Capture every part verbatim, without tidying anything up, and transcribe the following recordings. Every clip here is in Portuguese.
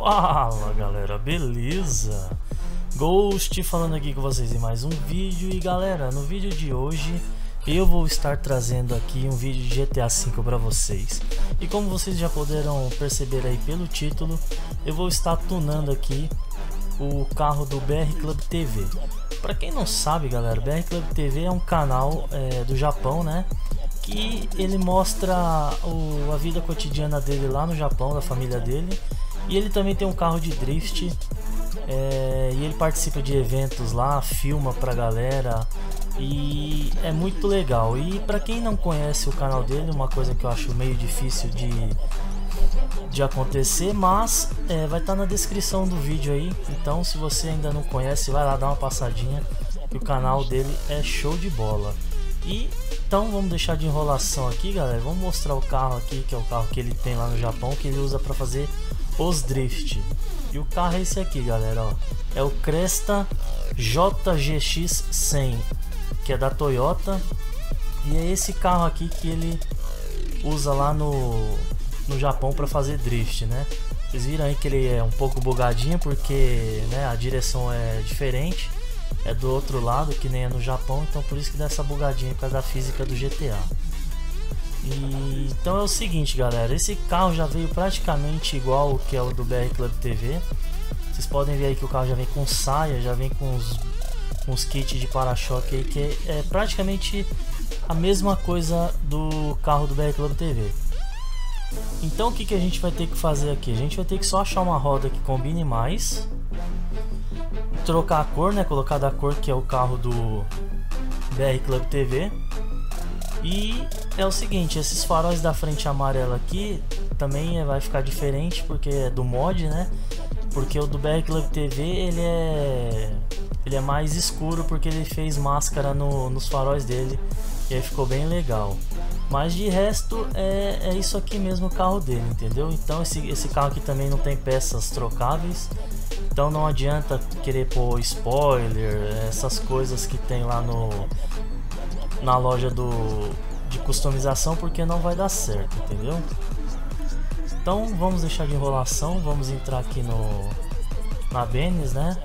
Fala galera, beleza? Ghost falando aqui com vocês em mais um vídeo. E galera, no vídeo de hoje eu vou estar trazendo aqui um vídeo de G T A cinco para vocês. E como vocês já puderam perceber aí pelo título, eu vou estar tunando aqui o carro do B R Club T V. Para quem não sabe galera, B R Club T V é um canal é, do Japão, né? Que ele mostra o, a vida cotidiana dele lá no Japão, da família dele. E ele também tem um carro de drift, é, e ele participa de eventos lá, filma pra galera, e é muito legal. E pra quem não conhece o canal dele, uma coisa que eu acho meio difícil de, de acontecer, mas é, vai estar tá na descrição do vídeo aí. Então se você ainda não conhece, vai lá dar uma passadinha, que o canal dele é show de bola. E então vamos deixar de enrolação aqui galera, vamos mostrar o carro aqui, que é o carro que ele tem lá no Japão, que ele usa para fazer os drift. E o carro é esse aqui galera, ó. É o Cresta J G X cem, que é da Toyota. E é esse carro aqui que ele usa lá no, no Japão para fazer drift, né? Vocês viram aí que ele é um pouco bugadinho, porque né, a direção é diferente, é do outro lado, que nem é no Japão, então por isso que dá essa bugadinha por causa da física do G T A. E, então é o seguinte galera, esse carro já veio praticamente igual o que é o do B R Club T V. Vocês podem ver aí que o carro já vem com saia, já vem com os, com os kits de para-choque aí, que é, é praticamente a mesma coisa do carro do B R Club T V. Então o que, que a gente vai ter que fazer aqui? A gente vai ter que só achar uma roda que combine mais, trocar a cor, né? Colocar da cor que é o carro do B R Club T V. E é o seguinte, esses faróis da frente amarela aqui também vai ficar diferente, porque é do mod, né? Porque o do B R Club T V ele é ele é mais escuro, porque ele fez máscara no, nos faróis dele, e aí ficou bem legal. Mas de resto é, é isso aqui mesmo o carro dele, entendeu? Então esse, esse carro aqui também não tem peças trocáveis, então não adianta querer pôr spoiler, essas coisas que tem lá no na loja do de customização, porque não vai dar certo, entendeu? Então vamos deixar de enrolação, vamos entrar aqui no na Benz, né?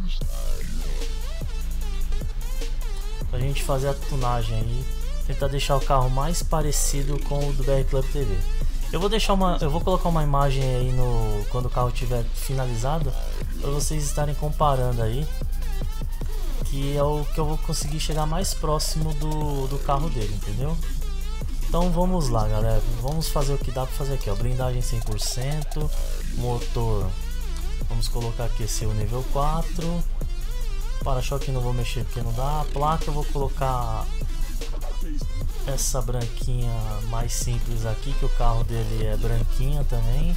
Pra gente fazer a tunagem aí, tentar deixar o carro mais parecido com o do B R Club T V. Eu vou deixar uma, eu vou colocar uma imagem aí no quando o carro estiver finalizado, para vocês estarem comparando aí, que é o que eu vou conseguir chegar mais próximo do, do carro dele, entendeu? Então vamos lá galera, vamos fazer o que dá para fazer aqui, ó. Blindagem cem por cento, motor, vamos colocar aqui esse o nível quatro, para-choque não vou mexer porque não dá, a placa eu vou colocar essa branquinha mais simples aqui, que o carro dele é branquinha também.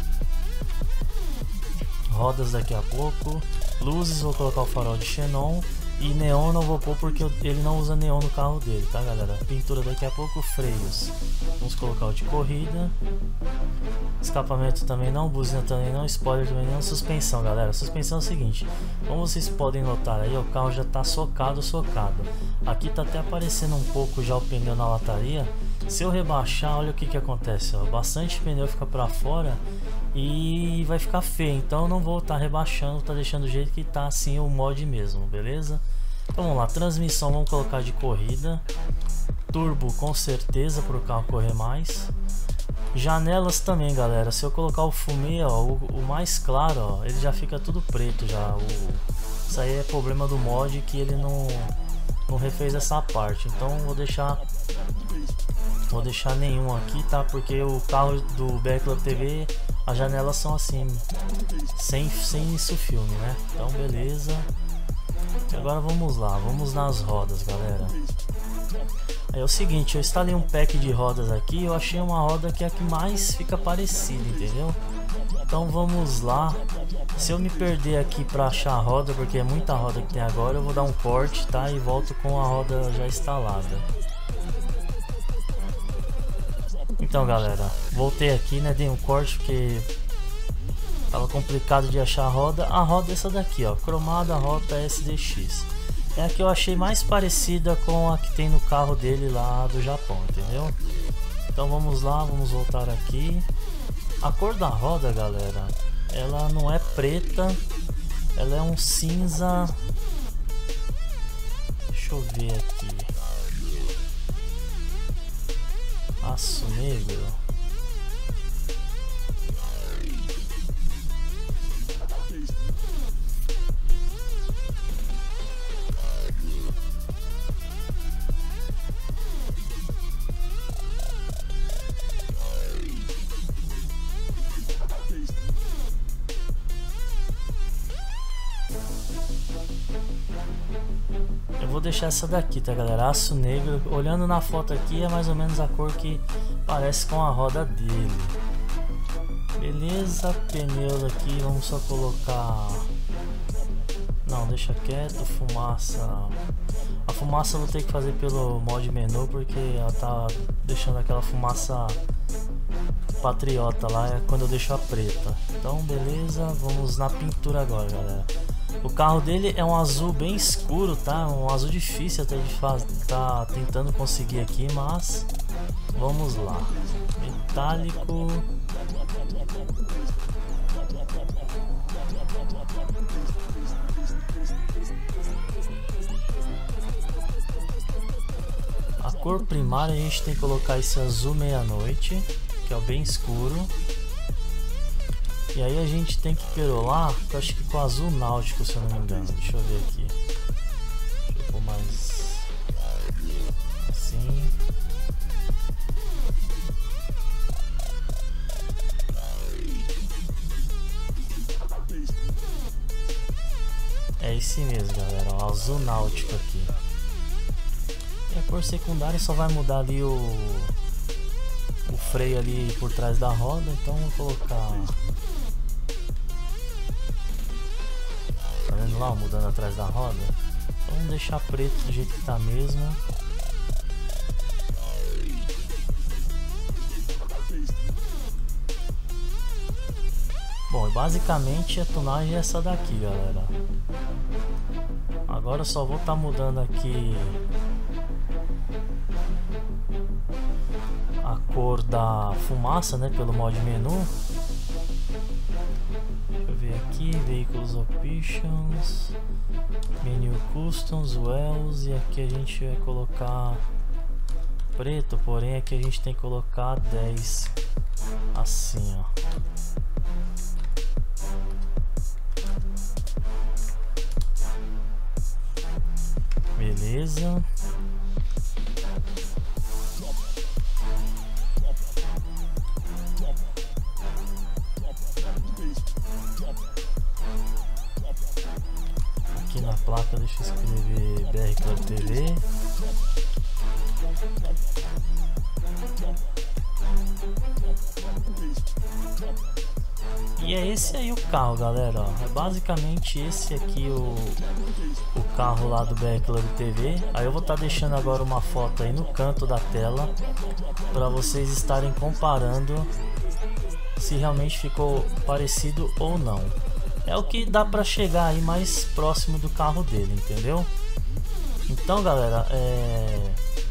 Rodas daqui a pouco, luzes vou colocar o farol de xenon, e neon não vou pôr porque ele não usa neon no carro dele, tá galera? Pintura daqui a pouco, freios vamos colocar o de corrida, escapamento também não, buzina também não, spoiler também não, suspensão galera. Suspensão é o seguinte, como vocês podem notar aí, o carro já tá socado, socado. Aqui tá até aparecendo um pouco já o pneu na lataria. Se eu rebaixar, olha o que que acontece, ó. Bastante pneu fica para fora e vai ficar feio, então eu não vou estar tá rebaixando, tá deixando do jeito que tá assim o mod mesmo, beleza? Então vamos lá, transmissão vamos colocar de corrida, turbo com certeza para o carro correr mais. Janelas também galera, se eu colocar o fumê, ó, o, o mais claro, ó, ele já fica tudo preto já. O, isso aí é problema do mod, que ele não, não refez essa parte, então vou deixar vou deixar nenhum aqui, tá? Porque o carro do B R Club T V, as janelas são assim, sem, sem isso filme, né? Então beleza. E agora vamos lá, vamos nas rodas galera. É o seguinte, eu instalei um pack de rodas aqui, eu achei uma roda que é a que mais fica parecida, entendeu? Então vamos lá. Se eu me perder aqui para achar a roda, porque é muita roda que tem agora, eu vou dar um corte, tá? E volto com a roda já instalada. Então galera, voltei aqui, né? Dei um corte porque tava complicado de achar a roda. A roda é essa daqui, ó, cromada Rota S D X. É a que eu achei mais parecida com a que tem no carro dele lá do Japão, entendeu? Então vamos lá, vamos voltar aqui. A cor da roda, galera, ela não é preta, ela é um cinza. Deixa eu ver aqui. Aço negro. Eu vou deixar essa daqui, tá, galera? Aço negro. Olhando na foto aqui é mais ou menos a cor que parece com a roda dele. Beleza, pneus aqui, vamos só colocar... Não, deixa quieto, fumaça. A fumaça eu vou ter que fazer pelo mod menu, porque ela tá deixando aquela fumaça patriota lá, é quando eu deixo a preta. Então, beleza, vamos na pintura agora, galera. O carro dele é um azul bem escuro, tá? Um azul difícil até de fazer, tá tentando conseguir aqui, mas vamos lá. Metálico. A cor primária a gente tem que colocar esse azul meia-noite, que é o bem escuro. E aí a gente tem que perolar, eu acho que com azul náutico, se eu não me engano. Deixa eu ver aqui. Deixa eu pôr mais assim. É esse mesmo, galera, ó, azul náutico aqui. E a cor secundária só vai mudar ali o, o freio ali por trás da roda, então vou colocar... Tá vendo lá, mudando atrás da roda? Então vamos deixar preto do jeito que tá mesmo. Bom, basicamente a tunagem é essa daqui, galera. Agora eu só vou estar tá mudando aqui a cor da fumaça, né, pelo mod menu. Deixa eu ver aqui, Veículos Options, Menu Customs, Wells, e aqui a gente vai colocar preto, porém aqui a gente tem que colocar dez, assim, ó. Beleza. Aqui na placa deixa eu escrever B R Club T V. E é esse aí o carro, galera, ó. É basicamente esse aqui o, o carro lá do B R Club T V. Aí eu vou estar tá deixando agora uma foto aí no canto da tela para vocês estarem comparando se realmente ficou parecido ou não. É o que dá para chegar aí mais próximo do carro dele, entendeu? Então, galera, é...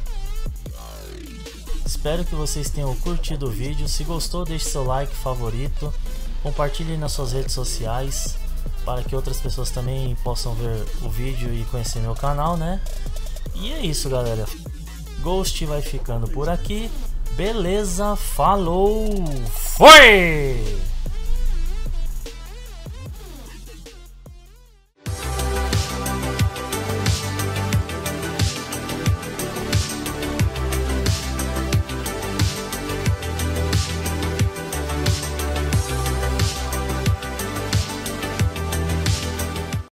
espero que vocês tenham curtido o vídeo. Se gostou, deixe seu like, favorito, compartilhe nas suas redes sociais para que outras pessoas também possam ver o vídeo e conhecer meu canal, né? E é isso, galera. Ghost vai ficando por aqui. Beleza, falou, foi!